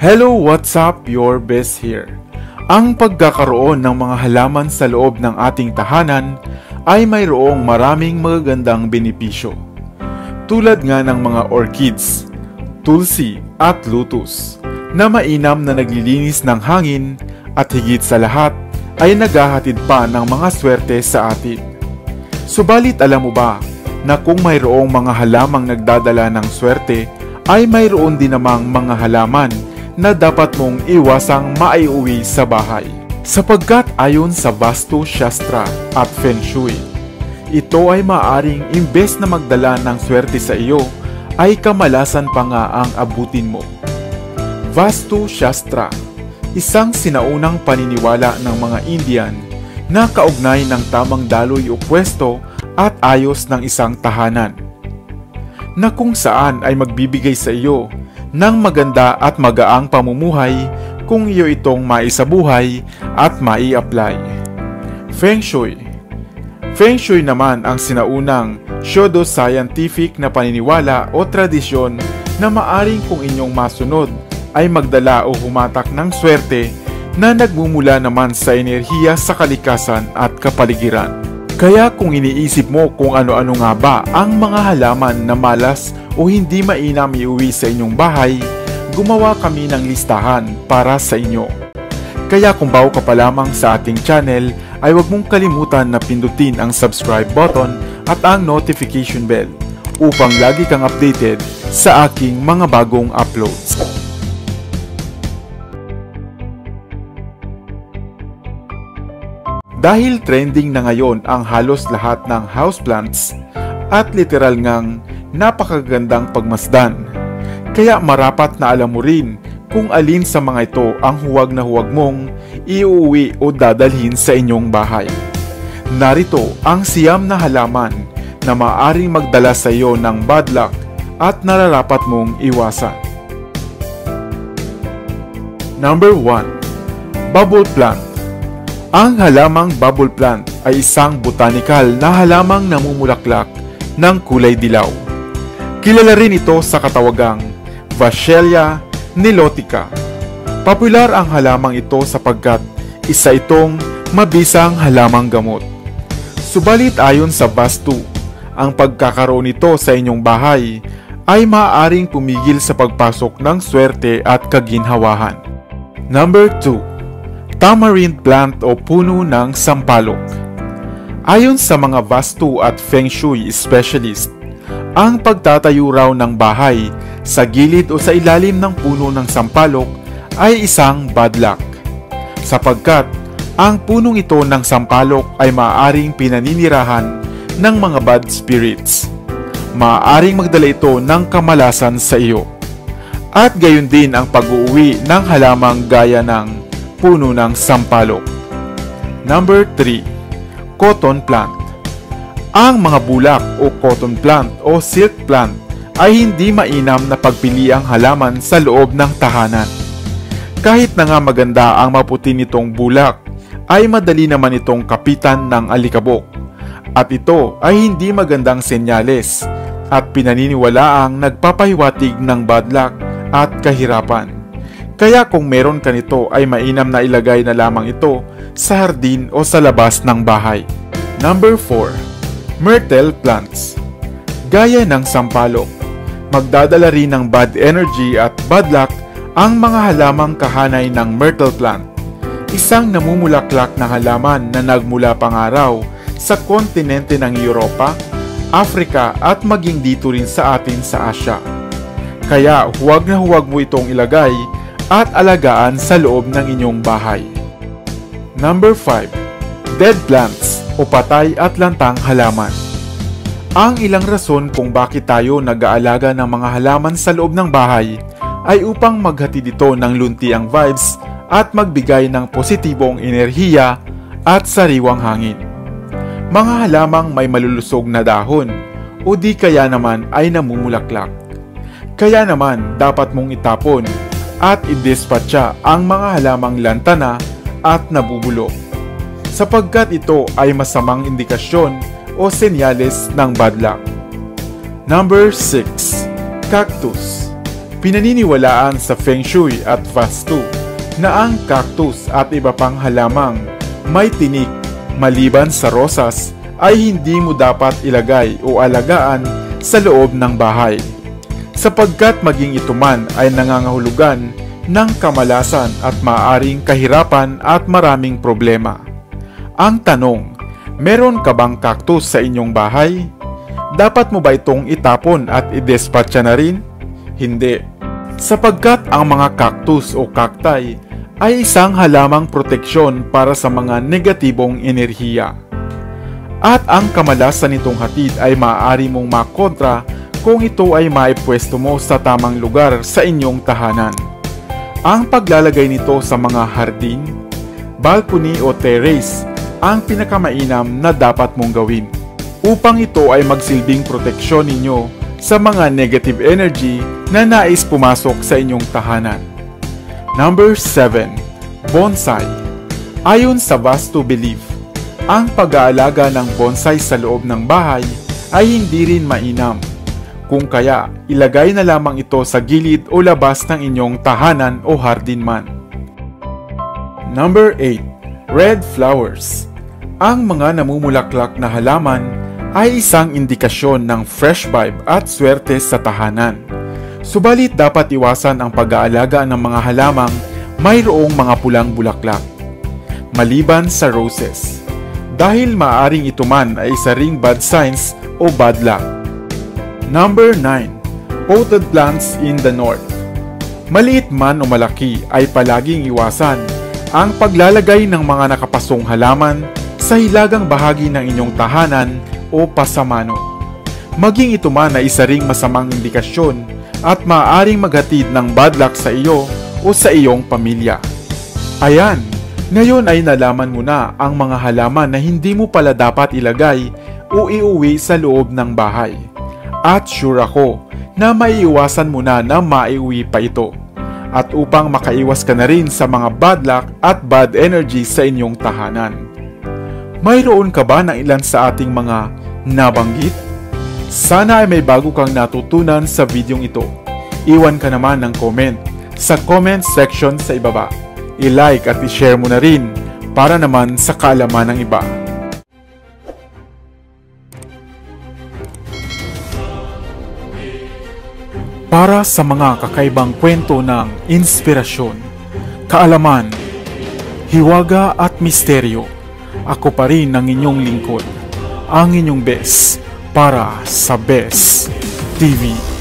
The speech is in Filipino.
Hello, what's up? Your best here. Ang pagkakaroon ng mga halaman sa loob ng ating tahanan ay mayroong maraming magagandang benepisyo. Tulad nga ng mga orchids, tulsi at lutus na mainam na naglilinis ng hangin at higit sa lahat ay naghahatid pa ng mga swerte sa atin. Subalit alam mo ba na kung mayroong mga halamang nagdadala ng swerte ay mayroon din namang mga halaman na dapat mong iwasang maiuwi sa bahay. Sapagkat ayon sa Vastu Shastra at Feng Shui, ito ay maaaring imbes na magdala ng swerte sa iyo, ay kamalasan pa nga ang abutin mo. Vastu Shastra, isang sinaunang paniniwala ng mga Indian na kaugnay ng tamang daloy o pwesto at ayos ng isang tahanan, na kung saan ay magbibigay sa iyo ng maganda at magaang pamumuhay kung iyo itong maisabuhay at mai-apply. Feng Shui. Feng Shui naman ang sinaunang pseudo-scientific na paniniwala o tradisyon na maaring kung inyong masunod ay magdala o humatak ng swerte na nagmumula naman sa enerhiya sa kalikasan at kapaligiran. Kaya kung iniisip mo kung ano-ano nga ba ang mga halaman na malas o hindi mainam iuwi sa inyong bahay, gumawa kami ng listahan para sa inyo. Kaya kung bago ka pa lamang sa ating channel, ay huwag mong kalimutan na pindutin ang subscribe button at ang notification bell upang lagi kang updated sa aking mga bagong uploads. Dahil trending na ngayon ang halos lahat ng houseplants at literal ngang napakagandang pagmasdan, kaya marapat na alam mo rin kung alin sa mga ito ang huwag na huwag mong iuwi o dadalhin sa inyong bahay. Narito ang siyam na halaman na maaaring magdala sa iyo ng bad luck at nararapat mong iwasan. Number 1. Bubble Plant. Ang halamang bubble plant ay isang botanical na halamang namumulaklak ng kulay dilaw. Kilala rin ito sa katawagang Vachellia nilotica. Popular ang halamang ito sapagkat isa itong mabisang halamang gamot. Subalit ayon sa Vastu, ang pagkakaroon nito sa inyong bahay ay maaaring pumigil sa pagpasok ng swerte at kaginhawahan. Number 2. Tamarind plant o puno ng sampalok. Ayon sa mga Vastu at Feng Shui specialist, ang pagtatayo raw ng bahay sa gilid o sa ilalim ng puno ng sampalok ay isang bad luck, sapagkat ang punong ito ng sampalok ay maaaring pinaninirahan ng mga bad spirits. Maaaring magdala ito ng kamalasan sa iyo. At gayon din ang pag-uwi ng halamang gaya ng puno ng sampalok. Number 3. Cotton plant. Ang mga bulak o cotton plant o silk plant ay hindi mainam na pagpiliang halaman sa loob ng tahanan. Kahit na nga maganda ang maputi nitong bulak, ay madali naman itong kapitan ng alikabok. At ito ay hindi magandang senyales at pinaniniwalaang nagpapahiwatig ng bad luck at kahirapan. Kaya kung meron ka nito ay mainam na ilagay na lamang ito sa hardin o sa labas ng bahay. Number 4. Myrtle plants. Gaya ng sampalok, magdadala rin ng bad energy at bad luck ang mga halamang kahanay ng myrtle plant. Isang namumulaklak na halaman na nagmula pangaraw sa kontinente ng Europa, Africa at maging dito rin sa atin sa Asia. Kaya huwag na huwag mo itong ilagay at alagaan sa loob ng inyong bahay. Number 5. Dead plants o patay at lantang halaman. Ang ilang rason kung bakit tayo nag-aalaga ng mga halaman sa loob ng bahay ay upang maghatid ito ng luntiang vibes at magbigay ng positibong enerhiya at sariwang hangin. Mga halamang may malulusog na dahon o di kaya naman ay namumulaklak. Kaya naman dapat mong itapon at i-dispatcha ang mga halamang lantana at nabubulok, sapagkat ito ay masamang indikasyon o senyales ng bad luck. Number 6. Cactus. Pinaniniwalaan sa Feng Shui at Vastu na ang cactus at iba pang halamang may tinik maliban sa rosas ay hindi mo dapat ilagay o alagaan sa loob ng bahay, sapagkat maging ito man ay nangangahulugan ng kamalasan at maaaring kahirapan at maraming problema. Ang tanong, meron ka bang cactus sa inyong bahay? Dapat mo ba itong itapon at idespatcha na rin? Hindi, sapagkat ang mga cactus o cacti ay isang halamang proteksyon para sa mga negatibong enerhiya. At ang kamalasan nitong hatid ay maaari mong makontra kung ito ay maipwesto mo sa tamang lugar sa inyong tahanan. Ang paglalagay nito sa mga hardin, balcony o terrace ang pinakamainam na dapat mong gawin upang ito ay magsilbing proteksyon ninyo sa mga negative energy na nais pumasok sa inyong tahanan. Number 7. Bonsai. Ayon sa Vastu Belief, ang pag-aalaga ng bonsai sa loob ng bahay ay hindi rin mainam. Kung kaya, ilagay na lamang ito sa gilid o labas ng inyong tahanan o hardin man. Number 8. Red flowers. Ang mga namumulaklak na halaman ay isang indikasyon ng fresh vibe at swerte sa tahanan. Subalit dapat iwasan ang pag-aalaga ng mga halamang mayroong mga pulang bulaklak, maliban sa roses, dahil maaaring ito man ay isa ring bad signs o bad luck. Number 9. Potted plants in the north. Maliit man o malaki ay palaging iwasan ang paglalagay ng mga nakapasong halaman sa hilagang bahagi ng inyong tahanan o pasamano. Maging ito man ay isa ring masamang indikasyon at maaaring maghatid ng bad luck sa iyo o sa iyong pamilya. Ayan, ngayon ay nalaman mo na ang mga halaman na hindi mo pala dapat ilagay o iuwi sa loob ng bahay. At sure ako na maiiwasan mo na maiuwi pa ito. At upang makaiwas ka na rin sa mga bad luck at bad energy sa inyong tahanan. Mayroon ka ba ng ilan sa ating mga nabanggit? Sana ay may bago kang natutunan sa videong ito. Iwan ka naman ng comment sa comment section sa ibaba. I-like at i-share mo na rin para naman sa kaalaman ng iba. Para sa mga kakaibang kwento ng inspirasyon, kaalaman, hiwaga at misteryo, ako pa rin ang inyong lingkod, ang inyong best para sa Best TV.